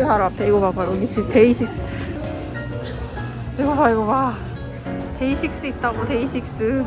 바로 앞에. 이거 봐봐. 여기 지금 데이식스. 이거 봐, 이거 봐. 데이식스 있다고, 데이식스.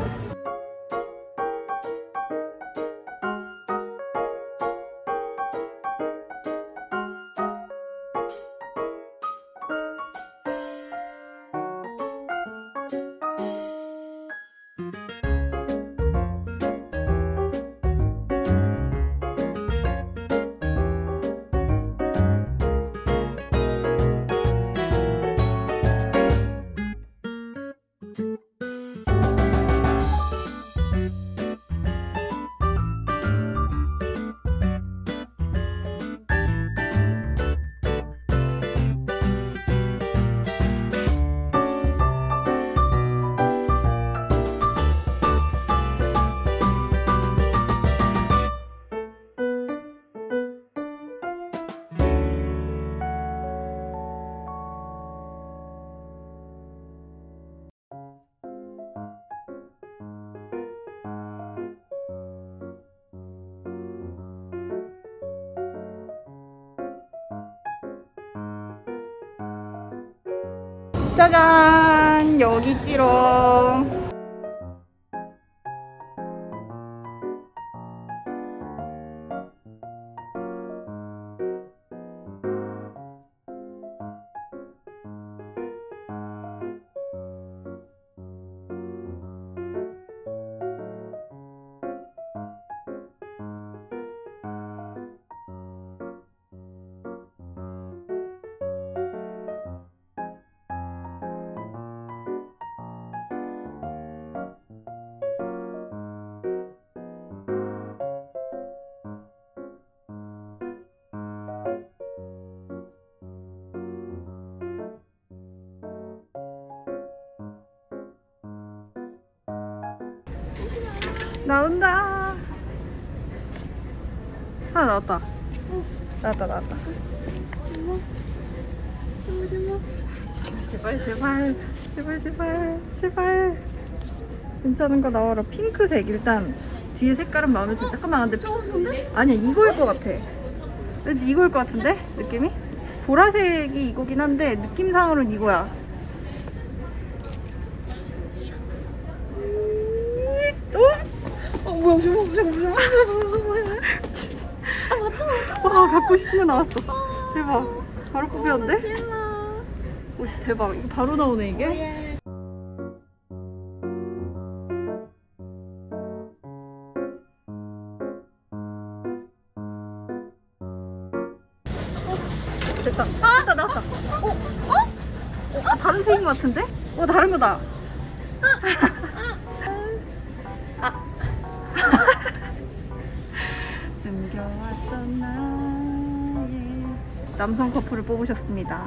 짜잔! 여기 있지롱. 나온다. 하나 나왔다. 나왔다. 제발. 괜찮은 거 나와라. 핑크색. 일단 뒤에 색깔은 마음에 좀 잠깐만. 근데 아니야, 이거일 것 같아. 왠지 이거일 것 같은데? 느낌이? 보라색이 이거긴 한데 느낌상으로는 이거야. 뭐야, 잠깐만. 아, 맞잖아. 와, 갖고 싶은 거 나왔어. 대박. 바로 뽑혔는데? 오, 대박. 이거 바로 나오네, 이게? 됐다. 나왔다. 다른 색인 것 같은데? 다른 거다. 숨겨왔던 나의 남성 커플을 뽑으셨습니다.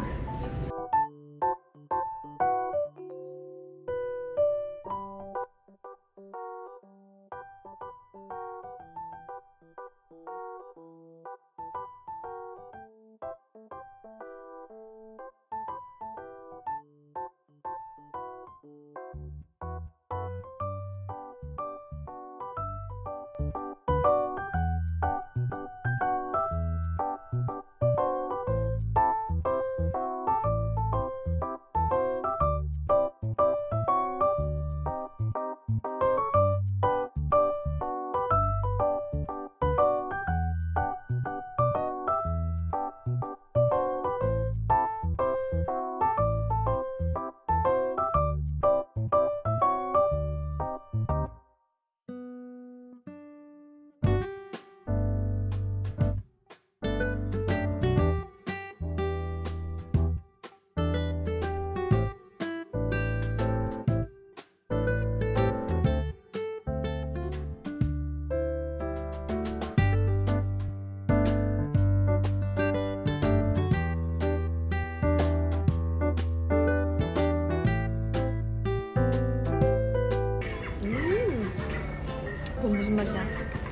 그건 무슨 맛이야?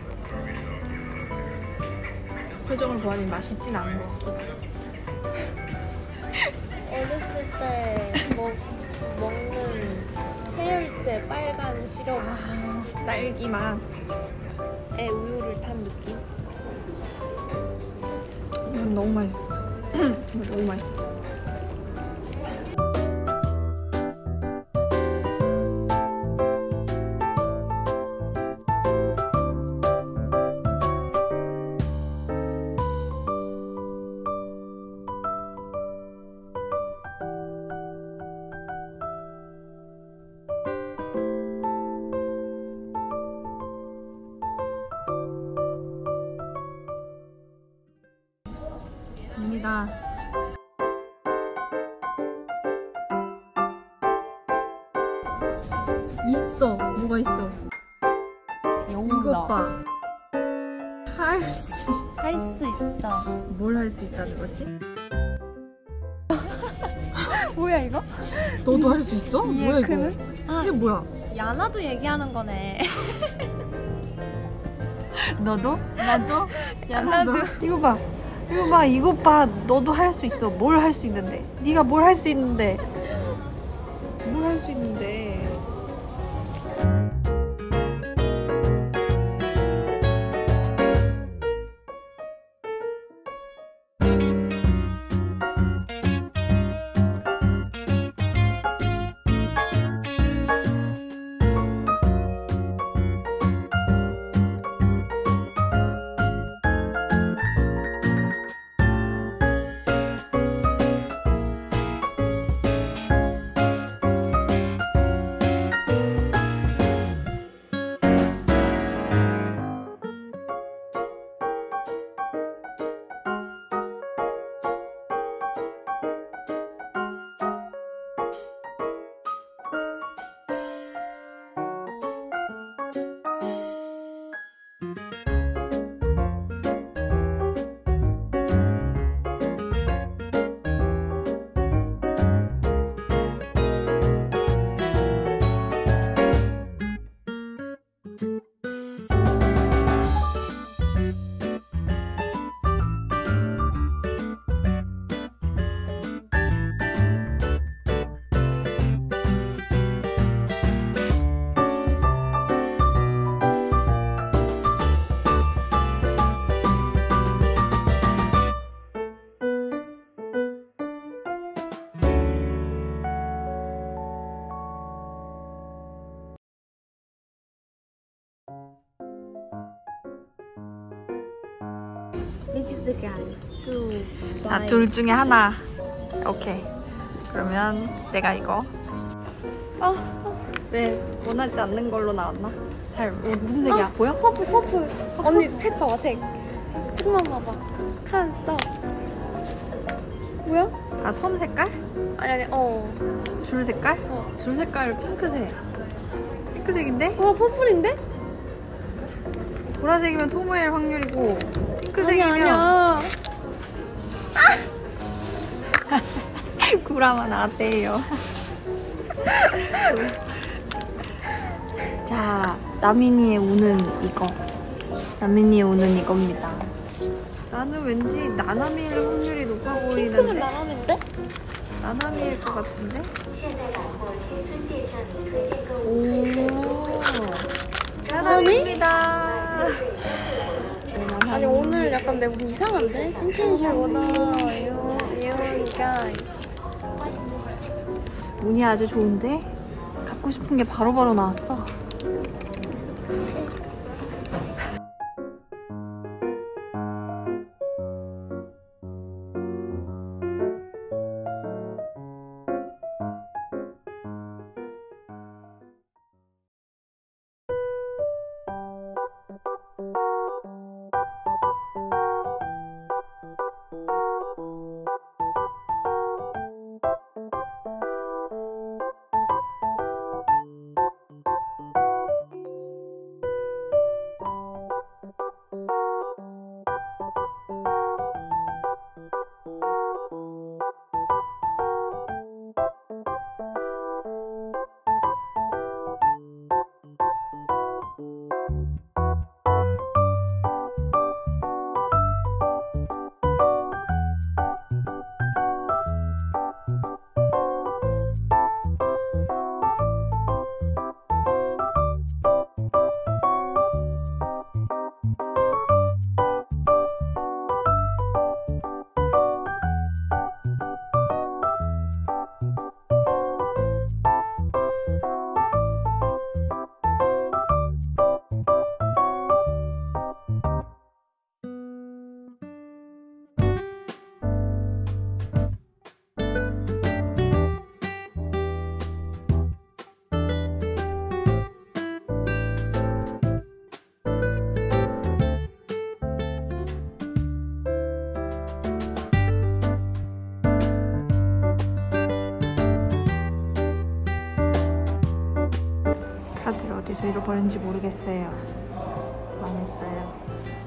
표정을 보아니 맛있진 않은 것 같고. 어렸을 때 먹는 해열제 빨간 시럽. 딸기 맛. 에 우유를 탄 느낌? 이건 너무 맛있어. 너무 맛있어. 입니다. 있어. 뭐가 있어? 이것 봐. 할 수 있어. 뭘 할 수 있다는 거지? 뭐야 이거? 너도 할 수 있어? 뭐야 이거? 아, 이게 뭐야? 야나도 얘기하는 거네. 너도? 나도? 야 나도. 이거 봐. 이거 봐. 이것 봐. 너도 할 수 있어. 뭘 할 수 있는데? 네가 뭘 할 수 있는데? 뭘 할 수 있는데? 믹스 가이스 투. 자, 둘 중에 하나. 오케이. 그러면 내가 이거. 왜 원하지 않는 걸로 나왔나? 잘 무슨 색이야? 보여? 퍼플. 언니 색 봐봐 색. 색만 봐봐. 칸 써. 뭐야? 아, 선 색깔? 아니 줄 색깔? 줄 색깔 핑크색. 핑크색인데? 와 퍼플인데? 보라색이면 토모일 확률이고 핑크색이면 아니야. 구라마 나왔대요. 자, 나민이의 우는 이거. 나민이의 우는 이겁니다. 나는 왠지 나나미일 확률이 높아 핑크는 보이는데? 나남인데? 나나미일 것 같은데? 나나미입니다. 아니 오늘 약간 내 운 이상한데? 찐찐실보다 예원이가 운이 아주 좋은데? 갖고 싶은 게 바로바로 나왔어. 카드를 어디서 잃어버린지 모르겠어요. 망했어요.